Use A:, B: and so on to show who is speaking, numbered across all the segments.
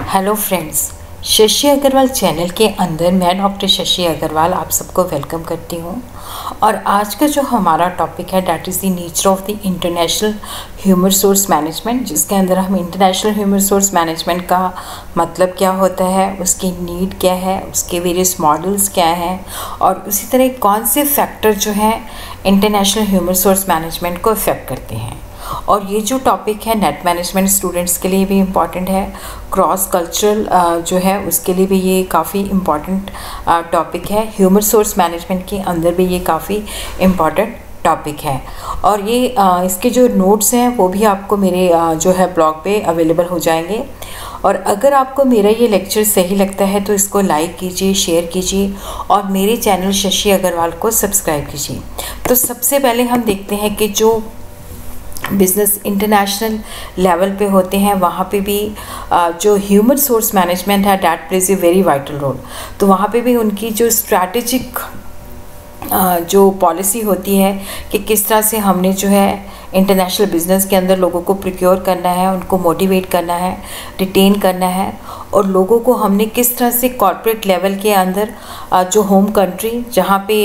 A: Hello friends, Shashi Agarwal channel के अंदर मैं डॉक्टर शशि अग्रवाल आप सबको वेलकम करती हूँ। और आज का जो हमारा टॉपिक है that is the nature of the international human resource management, जिसके अंदर हम इंटरनेशनल ह्यूमन रिसोर्स मैनेजमेंट का मतलब क्या होता है, उसकी नीड क्या है, उसके वेरियस मॉडल्स क्या हैं और उसी तरह कौन से फैक्टर जो हैं इंटरनेशनल ह्यूमन रिसोर्स मैनेजमेंट को इफ़ेक्ट करते हैं। और ये जो टॉपिक है नेट मैनेजमेंट स्टूडेंट्स के लिए भी इम्पॉर्टेंट है, क्रॉस कल्चरल जो है उसके लिए भी ये काफ़ी इम्पॉर्टेंट टॉपिक है, ह्यूमन रिसोर्स मैनेजमेंट के अंदर भी ये काफ़ी इम्पॉर्टेंट टॉपिक है। और ये इसके जो नोट्स हैं वो भी आपको मेरे जो है ब्लॉग पे अवेलेबल हो जाएंगे। और अगर आपको मेरा ये लेक्चर सही लगता है तो इसको लाइक कीजिए, शेयर कीजिए और मेरे चैनल शशि अग्रवाल को सब्सक्राइब कीजिए। तो सबसे पहले हम देखते हैं कि जो बिज़नेस इंटरनेशनल लेवल पे होते हैं वहाँ पे भी जो ह्यूमन रिसोर्स मैनेजमेंट है that plays a very vital role. तो वहाँ पे भी उनकी जो स्ट्रैटेजिक जो पॉलिसी होती है कि किस तरह से हमने जो है इंटरनेशनल बिज़नेस के अंदर लोगों को प्रोक्योर करना है, उनको मोटिवेट करना है, रिटेन करना है और लोगों को हमने किस तरह से कॉर्पोरेट लेवल के अंदर जो होम कंट्री जहाँ पे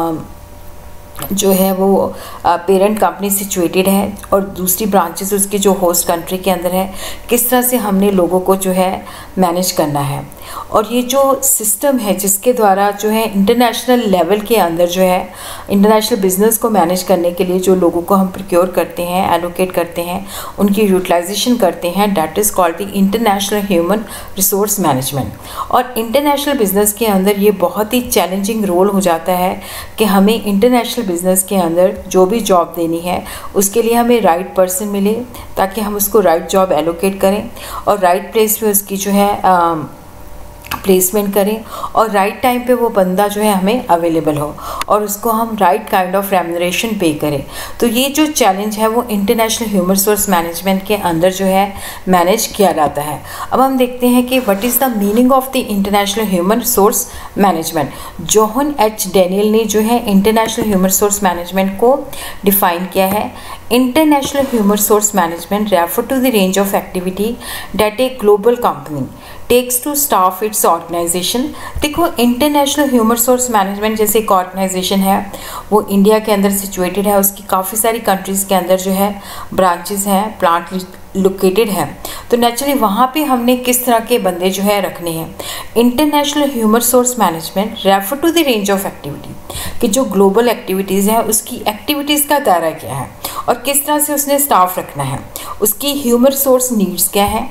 A: जो है वो पेरेंट कंपनी सिचुएटेड है और दूसरी ब्रांचेस उसकी जो होस्ट कंट्री के अंदर है, किस तरह से हमने लोगों को जो है मैनेज करना है। और ये जो सिस्टम है जिसके द्वारा जो है इंटरनेशनल लेवल के अंदर जो है इंटरनेशनल बिजनेस को मैनेज करने के लिए जो लोगों को हम प्रोक्योर करते हैं, एलोकेट करते हैं, उनकी यूटिलाइजेशन करते हैं, that is called the international human resource management. और इंटरनेशनल बिजनेस के अंदर ये बहुत ही चैलेंजिंग रोल हो जाता है कि हमें इंटरनेशनल बिजनेस के अंदर जो भी जॉब देनी है उसके लिए हमें राइट पर्सन मिले ताकि हम उसको राइट जॉब एलोकेट करें और राइट प्लेस पे उसकी जो है प्लेसमेंट करें और राइट टाइम पे वो बंदा जो है हमें अवेलेबल हो और उसको हम राइट काइंड ऑफ रेम्यूनरेशन पे करें। तो ये जो चैलेंज है वो इंटरनेशनल ह्यूमन रिसोर्स मैनेजमेंट के अंदर जो है मैनेज किया जाता है। अब हम देखते हैं कि what is the meaning of the international human resource management. John H Daniel ने जो है इंटरनेशनल ह्यूमन रिसोर्स मैनेजमेंट को डिफाइन किया है। International human resource management refer to the range of activity that a global company takes to staff its organisation. देखो, international human resource management जैसे एक organisation है वो इंडिया के अंदर सिचुएटेड है, उसकी काफ़ी सारी कंट्रीज़ के अंदर जो है ब्रांचेस हैं, प्लांट लोकेटेड है। तो नेचुरली वहाँ पे हमने किस तरह के बंदे जो है रखने हैं। International human resource management refer to the range of activity कि जो ग्लोबल एक्टिविटीज़ हैं उसकी एक्टिविटीज़ का दायरा क्या है और किस तरह से उसने स्टाफ रखना है, उसकी ह्यूमन रिसोर्स नीड्स क्या है,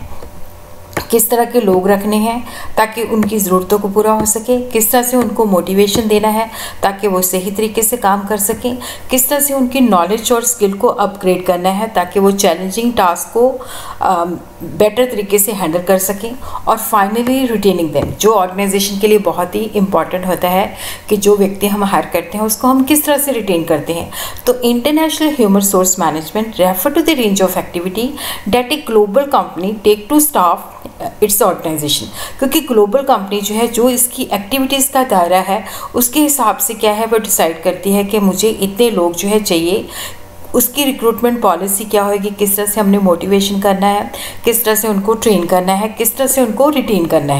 A: किस तरह के लोग रखने हैं ताकि उनकी ज़रूरतों को पूरा हो सके, किस तरह से उनको मोटिवेशन देना है ताकि वो सही तरीके से काम कर सकें, किस तरह से उनकी नॉलेज और स्किल को अपग्रेड करना है ताकि वो चैलेंजिंग टास्क को बेटर तरीके से हैंडल कर सकें। और फाइनली रिटेनिंग देम, जो ऑर्गेनाइजेशन के लिए बहुत ही इंपॉर्टेंट होता है कि जो व्यक्ति हम हायर करते हैं उसको हम किस तरह से रिटेन करते हैं। तो international human resource management refer to the range of activity that a global company take to staff its organisation. क्योंकि ग्लोबल कंपनी जो है जो इसकी एक्टिविटीज़ का दायरा है उसके हिसाब से क्या है वो डिसाइड करती है कि मुझे इतने लोग जो है चाहिए, उसकी रिक्रूटमेंट पॉलिसी क्या होगी, किस तरह से हमने मोटिवेशन करना है, किस तरह से उनको ट्रेन करना है, किस तरह से उनको रिटेन करना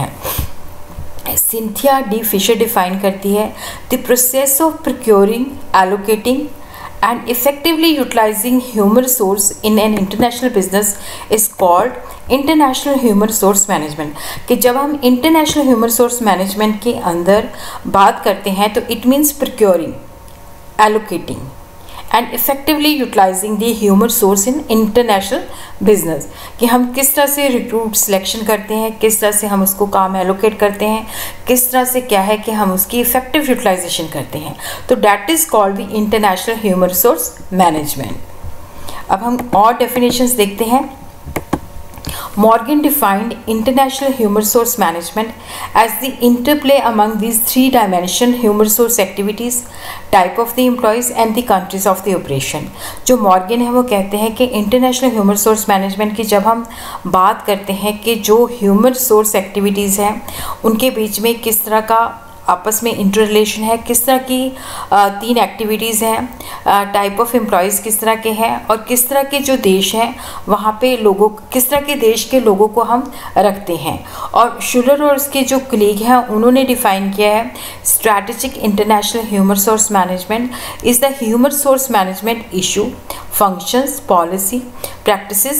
A: है। सिंथिया डी फिशर डिफाइन करती है the process of procuring, allocating and effectively utilizing human resource in an international business is called international human resource management। कि जब हम international human resource management के अंदर बात करते हैं तो it means procuring, allocating and effectively utilizing the human resource in international business। कि हम किस तरह से रिक्रूट सिलेक्शन करते हैं, किस तरह से हम उसको काम एलोकेट करते हैं, किस तरह से क्या है कि हम उसकी इफेक्टिव यूटिलाइजेशन करते हैं। तो that is called the international human resource management. अब हम और डेफिनेशंस देखते हैं। Morgan defined international human resource management as the interplay among these three-dimensional human resource activities, type of the employees and the countries of the operation। जो Morgan है वो कहते हैं कि इंटरनेशनल ह्यूमन रिसोर्स मैनेजमेंट की जब हम बात करते हैं कि जो ह्यूमन रिसोर्स एक्टिविटीज़ हैं उनके बीच में किस तरह का आपस में इंटर रिलेशन है, किस तरह की 3 एक्टिविटीज़ हैं, टाइप ऑफ एम्प्लॉयज़ किस तरह के हैं, और किस तरह के जो देश हैं वहाँ पे लोगों, किस तरह के देश के लोगों को हम रखते हैं। और शुलर और उसके जो कलीग हैं उन्होंने डिफ़ाइन किया है, strategic international human source management is the human source management issue, functions, policy, practices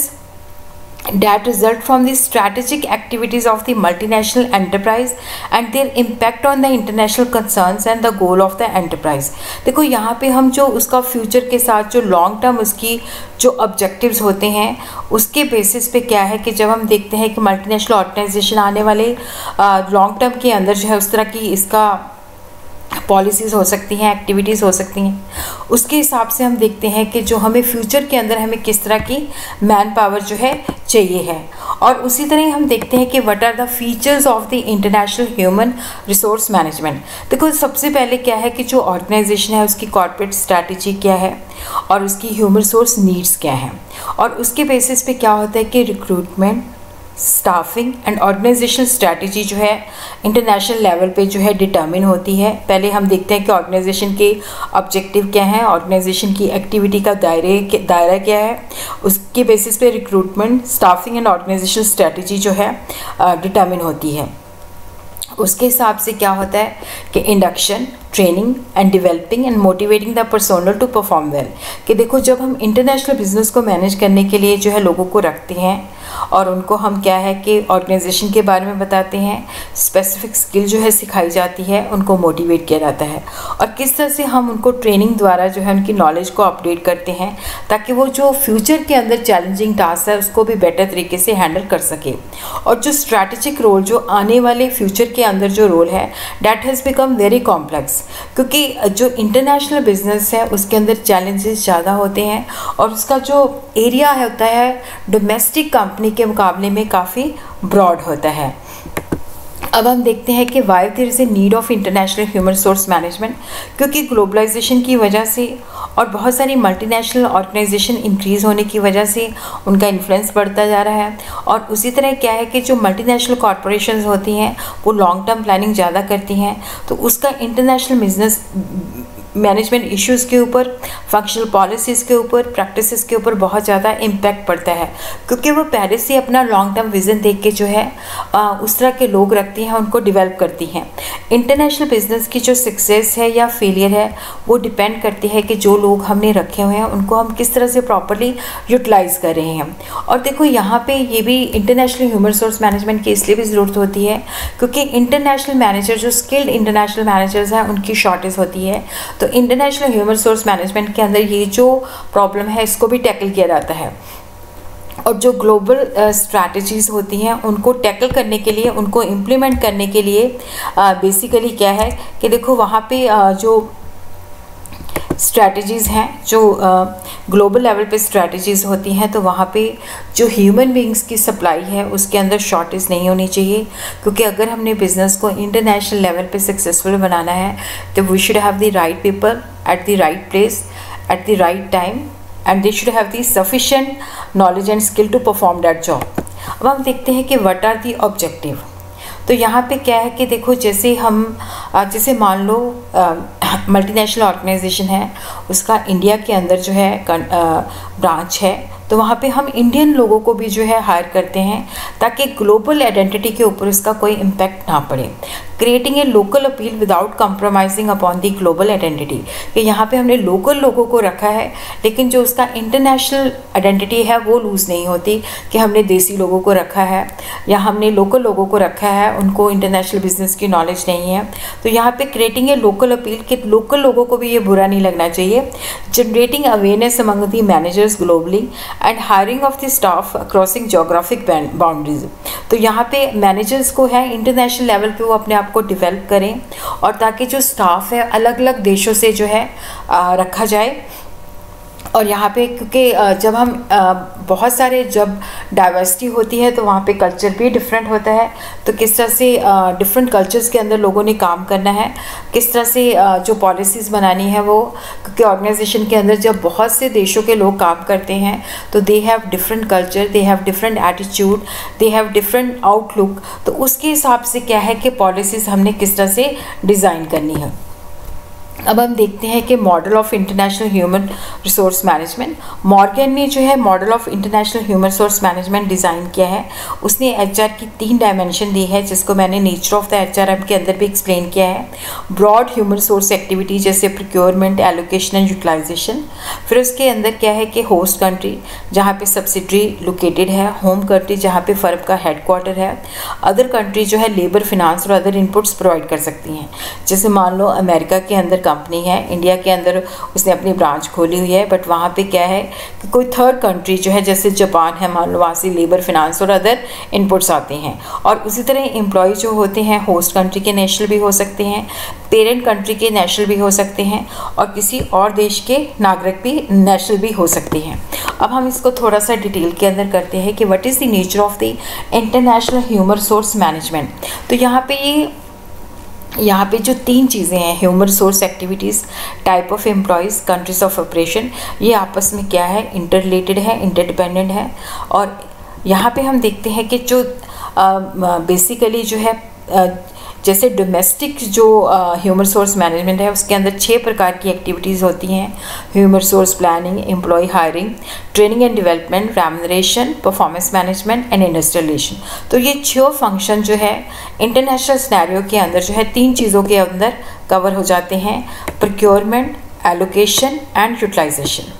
A: that result from the strategic activities of the multinational enterprise and their impact on the international concerns and the goal of the enterprise। देखो यहाँ पे हम जो उसका future के साथ जो long term उसकी जो ऑब्जेक्टिव्स होते हैं उसके बेसिस पे क्या है कि जब हम देखते हैं कि मल्टीनेशनल ऑर्गेनाइजेशन आने वाले लॉन्ग टर्म के अंदर जो है उस तरह की इसका पॉलिसीज़ हो सकती हैं, एक्टिविटीज़ हो सकती हैं, उसके हिसाब से हम देखते हैं कि जो हमें फ्यूचर के अंदर हमें किस तरह की मैन पावर जो है चाहिए है। और उसी तरह हम देखते हैं कि what are the features of the international human resource management. देखो सबसे पहले क्या है कि जो ऑर्गेनाइजेशन है उसकी कॉर्पोरेट स्ट्रैटेजी क्या है और उसकी ह्यूमन रिसोर्स नीड्स क्या हैं, और उसके बेसिस पे क्या होता है कि recruitment, staffing and organisation strategy जो है इंटरनेशनल लेवल पे जो है डिटर्मिन होती है। पहले हम देखते हैं कि ऑर्गेनाइजेशन के ऑब्जेक्टिव क्या हैं, ऑर्गेनाइजेशन की एक्टिविटी का दायरा क्या है, उसके बेसिस पे recruitment, staffing and organisation strategy जो है डिटर्मिन होती है। उसके हिसाब से क्या होता है कि induction, training and developing and motivating the personal to perform well. कि देखो जब हम इंटरनेशनल बिजनेस को मैनेज करने के लिए जो है लोगों को रखते हैं और उनको हम क्या है कि ऑर्गेनाइजेशन के बारे में बताते हैं, स्पेसिफिक स्किल जो है सिखाई जाती है, उनको मोटिवेट किया जाता है, और किस तरह से हम उनको ट्रेनिंग द्वारा जो है उनकी नॉलेज को अपडेट करते हैं ताकि वो जो फ्यूचर के अंदर चैलेंजिंग टास्क है उसको भी बेटर तरीके से हैंडल कर सके। और जो स्ट्रैटेजिक रोल जो आने वाले फ्यूचर के अंदर जो रोल है that has become very complex, क्योंकि जो इंटरनेशनल बिजनेस है उसके अंदर चैलेंजेस ज़्यादा होते हैं और उसका जो एरिया होता है डोमेस्टिक कंपनी के मुकाबले में काफ़ी ब्रॉड होता है। अब हम देखते हैं कि why there is a need of international human resource management, क्योंकि ग्लोबलाइजेशन की वजह से और बहुत सारी मल्टीनेशनल ऑर्गेनाइजेशन इंक्रीज़ होने की वजह से उनका इन्फ्लुएंस बढ़ता जा रहा है। और उसी तरह क्या है कि जो मल्टीनेशनल कॉरपोरेशंस होती हैं वो लॉन्ग टर्म प्लानिंग ज़्यादा करती हैं, तो उसका इंटरनेशनल बिजनेस मैनेजमेंट इश्यूज़ के ऊपर, फंक्शनल पॉलिसीज़ के ऊपर, प्रैक्टिसेस के ऊपर बहुत ज़्यादा इम्पैक्ट पड़ता है, क्योंकि वो पहले से अपना लॉन्ग टर्म विज़न देख के जो है उस तरह के लोग रखती हैं, उनको डेवलप करती हैं। इंटरनेशनल बिजनेस की जो सक्सेस है या फेलियर है वो डिपेंड करती है कि जो लोग हमने रखे हुए हैं उनको हम किस तरह से प्रॉपरली यूटिलाइज़ कर रहे हैं। और देखो यहाँ पे ये भी इंटरनेशनल ह्यूमन रिसोर्स मैनेजमेंट की इसलिए भी ज़रूरत होती है क्योंकि इंटरनेशनल मैनेजर जो स्किल्ड इंटरनेशनल मैनेजर्स हैं उनकी शॉर्टेज होती है। तो इंटरनेशनल ह्यूमन रिसोर्स मैनेजमेंट के अंदर ये जो प्रॉब्लम है इसको भी टैकल किया जाता है। और जो ग्लोबल स्ट्रैटेजीज़ होती हैं उनको टैकल करने के लिए, उनको इम्प्लीमेंट करने के लिए बेसिकली क्या है कि देखो वहाँ पे जो स्ट्रैटेजीज़ हैं, जो ग्लोबल लेवल पे स्ट्रैटेजीज़ होती हैं, तो वहाँ पे जो ह्यूमन बींग्स की सप्लाई है उसके अंदर शॉर्टेज नहीं होनी चाहिए, क्योंकि अगर हमने बिज़नेस को इंटरनेशनल लेवल पे सक्सेसफुल बनाना है तो we should have the right people at the right place at the right time and they should have the sufficient knowledge and skill to perform that job. अब हम देखते हैं कि व्हाट आर द ऑब्जेक्टिव। तो यहाँ पे क्या है कि देखो जैसे मान लो मल्टीनेशनल ऑर्गेनाइजेशन है, उसका इंडिया के अंदर जो है ब्रांच है, तो वहाँ पे हम इंडियन लोगों को भी जो है हायर करते हैं ताकि ग्लोबल आइडेंटिटी के ऊपर इसका कोई इम्पैक्ट ना पड़े। Creating a local appeal without compromising upon the global identity, कि यहाँ पे हमने लोकल लोगों को रखा है लेकिन जो उसका इंटरनेशनल आइडेंटिटी है वो लूज़ नहीं होती, कि हमने देसी लोगों को रखा है या हमने लोकल लोगों को रखा है, उनको इंटरनेशनल बिजनेस की नॉलेज नहीं है। तो यहाँ पे क्रिएटिंग ए लोकल अपील कि लोकल लोगों को भी ये बुरा नहीं लगना चाहिए। Generating awareness among the managers globally and hiring of the staff crossing geographic boundaries. तो यहाँ पे मैनेजर्स को है इंटरनेशनल लेवल पे वो अपने आप को डेवलप करें और ताकि जो स्टाफ है अलग अलग देशों से जो है रखा जाए और यहाँ पे क्योंकि जब हम बहुत सारे जब डाइवर्सिटी होती है तो वहाँ पे कल्चर भी डिफरेंट होता है, तो किस तरह से डिफरेंट कल्चर्स के अंदर लोगों ने काम करना है, किस तरह से जो पॉलिसीज़ बनानी है वो, क्योंकि ऑर्गेनाइजेशन के अंदर जब बहुत से देशों के लोग काम करते हैं तो they have different culture, they have different attitude, they have different outlook, तो उसके हिसाब से क्या है कि पॉलिसीज़ हमने किस तरह से डिज़ाइन करनी है। अब हम देखते हैं कि model of international human resource management, Morgan ने जो है model of international human resource management design किया है। उसने एचआर की 3 डायमेंशन दी है, जिसको मैंने नेचर ऑफ द एचआरएम के अंदर भी एक्सप्लेन किया है। ब्रॉड ह्यूमन रिसोर्स एक्टिविटी जैसे प्रोक्योरमेंट, एलोकेशन एंड यूटिलाइजेशन। फिर उसके अंदर क्या है कि होस्ट कंट्री जहाँ पे सब्सिडरी लोकेटेड है, होम कंट्री जहाँ पे फर्म का हेडक्वार्टर है, अदर कंट्री जो है लेबर, फिनांस और अदर इनपुट्स प्रोवाइड कर सकती हैं। जैसे मान लो अमेरिका के अंदर कंपनी है, इंडिया के अंदर उसने अपनी ब्रांच खोली हुई है, बट वहाँ पे क्या है कि कोई थर्ड कंट्री जो है जैसे जापान है, मान लो वहाँ से लेबर, फिनांस और अदर इनपुट्स आते हैं। और उसी तरह एम्प्लॉय जो होते हैं होस्ट कंट्री के नेशनल भी हो सकते हैं, पेरेंट कंट्री के नेशनल भी हो सकते हैं, और किसी और देश के नागरिक भी नेशनल भी हो सकते हैं। अब हम इसको थोड़ा सा डिटेल के अंदर करते हैं कि what is the nature of the international human resource management. तो यहाँ पे जो 3 चीज़ें हैं, human resource activities, type of employees, countries of operation, ये आपस में क्या है, इंटर रिलेटेड है, इंटरडिपेंडेंट है। और यहाँ पे हम देखते हैं कि जो बेसिकली जो है जैसे डोमेस्टिक जो ह्यूमन रिसोर्स मैनेजमेंट है उसके अंदर 6 प्रकार की एक्टिविटीज़ होती हैं। Human resource planning, employee hiring, training and development, remuneration, performance management and industrial relation. तो ये 6 फंक्शन जो है इंटरनेशनल सिनेरियो के अंदर जो है 3 चीज़ों के अंदर कवर हो जाते हैं, प्रोक्योरमेंट, एलोकेशन एंड यूटिलाइजेशन।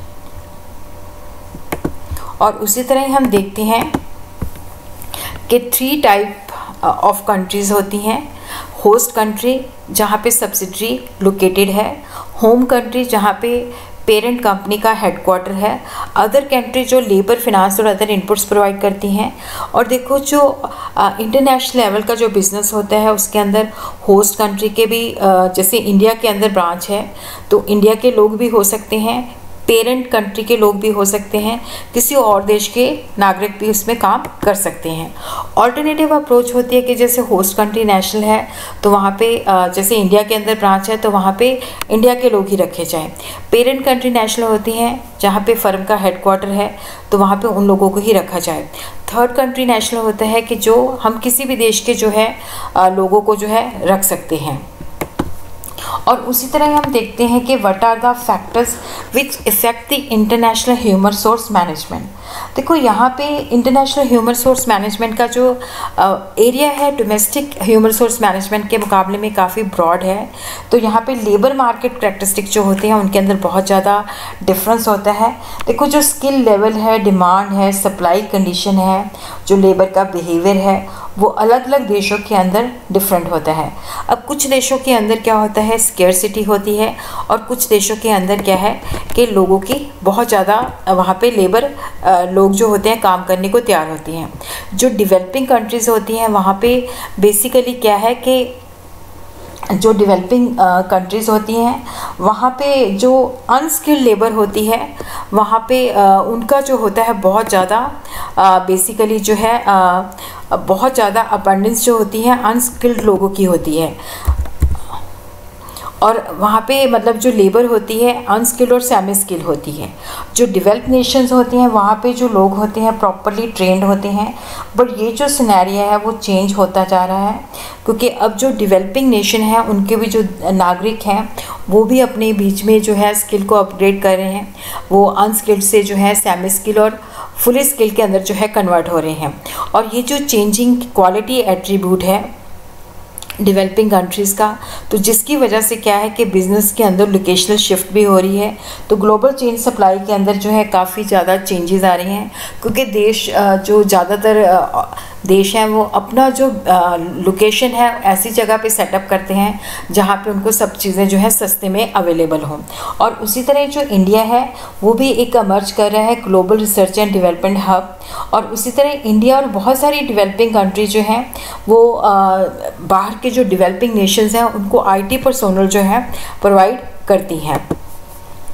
A: और उसी तरह ही हम देखते हैं कि 3 टाइप ऑफ कंट्रीज़ होती हैं। होस्ट कंट्री जहाँ पे सब्सिडरी लोकेटेड है, होम कंट्री जहाँ पे पेरेंट कंपनी का हेडक्वार्टर है, अदर कंट्री जो लेबर, फिनांस और अदर इनपुट्स प्रोवाइड करती हैं। और देखो जो इंटरनेशनल लेवल का जो बिज़नेस होता है उसके अंदर होस्ट कंट्री के भी जैसे इंडिया के अंदर ब्रांच है तो इंडिया के लोग भी हो सकते हैं, पेरेंट कंट्री के लोग भी हो सकते हैं, किसी और देश के नागरिक भी उसमें काम कर सकते हैं। ऑल्टरनेटिव अप्रोच होती है कि जैसे होस्ट कंट्री नेशनल है तो वहाँ पे जैसे इंडिया के अंदर ब्रांच है तो वहाँ पे इंडिया के लोग ही रखे जाएं। पेरेंट कंट्री नेशनल होती हैं जहाँ पे फर्म का हेडक्वार्टर है तो वहाँ पे उन लोगों को ही रखा जाए। थर्ड कंट्री नेशनल होता है कि जो हम किसी भी देश के जो है लोगों को जो है रख सकते हैं। और उसी तरह हम देखते हैं कि what are the factors which affect the international human resource management. देखो यहाँ पे इंटरनेशनल ह्यूमन रिसोर्स मैनेजमेंट का जो एरिया है डोमेस्टिक ह्यूमन रिसोर्स मैनेजमेंट के मुकाबले में काफ़ी ब्रॉड है। तो यहाँ पे लेबर मार्केट करैक्टरिस्टिक जो होते हैं उनके अंदर बहुत ज़्यादा डिफरेंस होता है। देखो जो स्किल लेवल है, डिमांड है, सप्लाई कंडीशन है, जो लेबर का बिहेवियर है वो अलग अलग देशों के अंदर डिफरेंट होता है। अब कुछ देशों के अंदर क्या होता है, स्केर्सिटी होती है, और कुछ देशों के अंदर क्या है कि लोगों की बहुत ज़्यादा वहाँ पे लेबर लोग जो होते हैं काम करने को तैयार होती हैं। जो डेवलपिंग कंट्रीज़ होती हैं वहाँ पे बेसिकली क्या है कि जो डेवलपिंग कंट्रीज़ होती हैं वहाँ पे जो अनस्किल्ड लेबर होती है वहाँ पे उनका जो होता है बहुत ज़्यादा बेसिकली जो है बहुत ज़्यादा अबंडेंस जो होती है अनस्किल्ड लोगों की होती है। और वहाँ पे मतलब जो लेबर होती है अनस्किल्ड और सेमी स्किल्ड होती है। जो डेवलप नेशंस होती हैं वहाँ पे जो लोग होते हैं प्रॉपरली ट्रेंड होते हैं। बट ये जो सिनेरियो है वो चेंज होता जा रहा है क्योंकि अब जो डेवलपिंग नेशन है उनके भी जो नागरिक हैं वो भी अपने बीच में जो है स्किल को अपग्रेड कर रहे हैं। वो अनस्किल्ड से जो है सेमी स्किल और फुली स्किल के अंदर जो है कन्वर्ट हो रहे हैं। और ये जो चेंजिंग क्वालिटी एट्रीब्यूट है डेवलपिंग कंट्रीज़ का, तो जिसकी वजह से क्या है कि बिज़नेस के अंदर लोकेशनल शिफ्ट भी हो रही है। तो ग्लोबल चेन सप्लाई के अंदर जो है काफ़ी ज़्यादा चेंजेस आ रहे हैं क्योंकि देश जो ज़्यादातर देश हैं वो अपना जो लोकेशन है ऐसी जगह पे सेटअप करते हैं जहाँ पे उनको सब चीज़ें जो है सस्ते में अवेलेबल हों। और उसी तरह जो इंडिया है वो भी एक इमर्ज कर रहा है global research and development hub. और उसी तरह इंडिया और बहुत सारी डेवलपिंग कंट्री जो हैं वो बाहर के जो डेवलपिंग नेशंस हैं उनको IT पर्सोनल जो है प्रोवाइड करती हैं।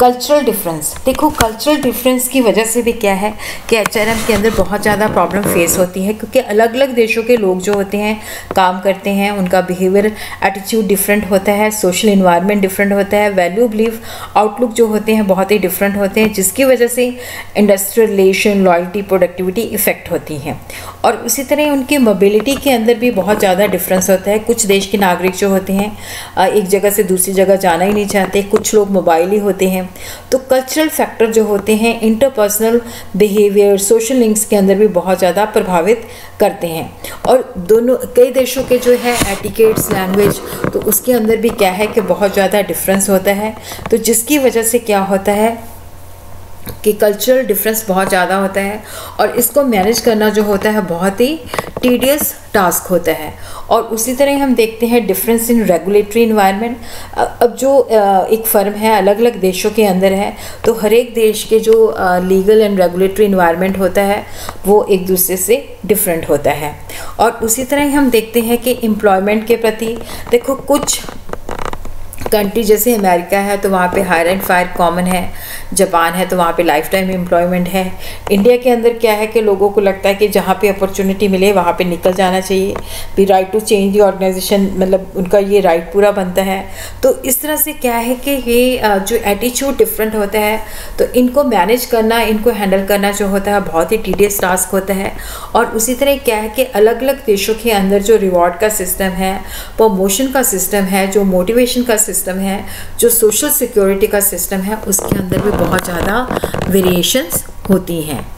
A: कल्चरल डिफरेंस, देखो कल्चरल डिफरेंस की वजह से भी क्या है कि HRM के अंदर बहुत ज़्यादा प्रॉब्लम फेस होती है, क्योंकि अलग अलग देशों के लोग जो होते हैं काम करते हैं, उनका बिहेवियर एटीट्यूड डिफरेंट होता है, सोशल इन्वायरमेंट डिफरेंट होता है, वैल्यू बिलीफ आउटलुक जो होते हैं बहुत ही डिफरेंट होते हैं, जिसकी वजह से industrial relation, loyalty, productivity affect होती हैं। और उसी तरह उनकी मोबिलिटी के अंदर भी बहुत ज़्यादा डिफरेंस होता है। कुछ देश के नागरिक जो होते हैं एक जगह से दूसरी जगह जाना ही नहीं चाहते, कुछ लोग मोबाइल ही होते हैं। तो कल्चरल फैक्टर जो होते हैं इंटरपर्सनल बिहेवियर, सोशल लिंक्स के अंदर भी बहुत ज़्यादा प्रभावित करते हैं। और दोनों कई देशों के जो है एटिकेट्स, लैंग्वेज, तो उसके अंदर भी क्या है कि बहुत ज़्यादा डिफरेंस होता है। तो जिसकी वजह से क्या होता है कि कल्चरल डिफरेंस बहुत ज़्यादा होता है, और इसको मैनेज करना जो होता है बहुत ही टीडियस टास्क होता है। और उसी तरह हम देखते हैं डिफरेंस इन रेगुलेटरी इन्वायरमेंट। अब जो एक फर्म है अलग अलग देशों के अंदर है, तो हर एक देश के जो लीगल एंड रेगुलेटरी इन्वायरमेंट होता है वो एक दूसरे से डिफरेंट होता है। और उसी तरह हम देखते हैं कि एम्प्लॉयमेंट के प्रति, देखो कुछ कंट्री जैसे अमेरिका है तो वहाँ पे हायर एंड फायर कॉमन है, जापान है तो वहाँ पे लाइफ टाइम एम्प्लॉयमेंट है। इंडिया के अंदर क्या है कि लोगों को लगता है कि जहाँ पे अपॉर्चुनिटी मिले वहाँ पे निकल जाना चाहिए, भी right to change the organisation, मतलब उनका ये राइट पूरा बनता है। तो इस तरह से क्या है कि ये जो एटीट्यूड डिफरेंट होता है, तो इनको मैनेज करना, इनको हैंडल करना जो होता है बहुत ही टीडियस टास्क होता है। और उसी तरह क्या है कि अलग अलग देशों के अंदर जो रिवॉर्ड का सिस्टम है, प्रमोशन का सिस्टम है, जो मोटिवेशन का सिस्टम है, जो सोशल सिक्योरिटी का सिस्टम है, उसके अंदर भी बहुत ज़्यादा वेरिएशंस होती हैं।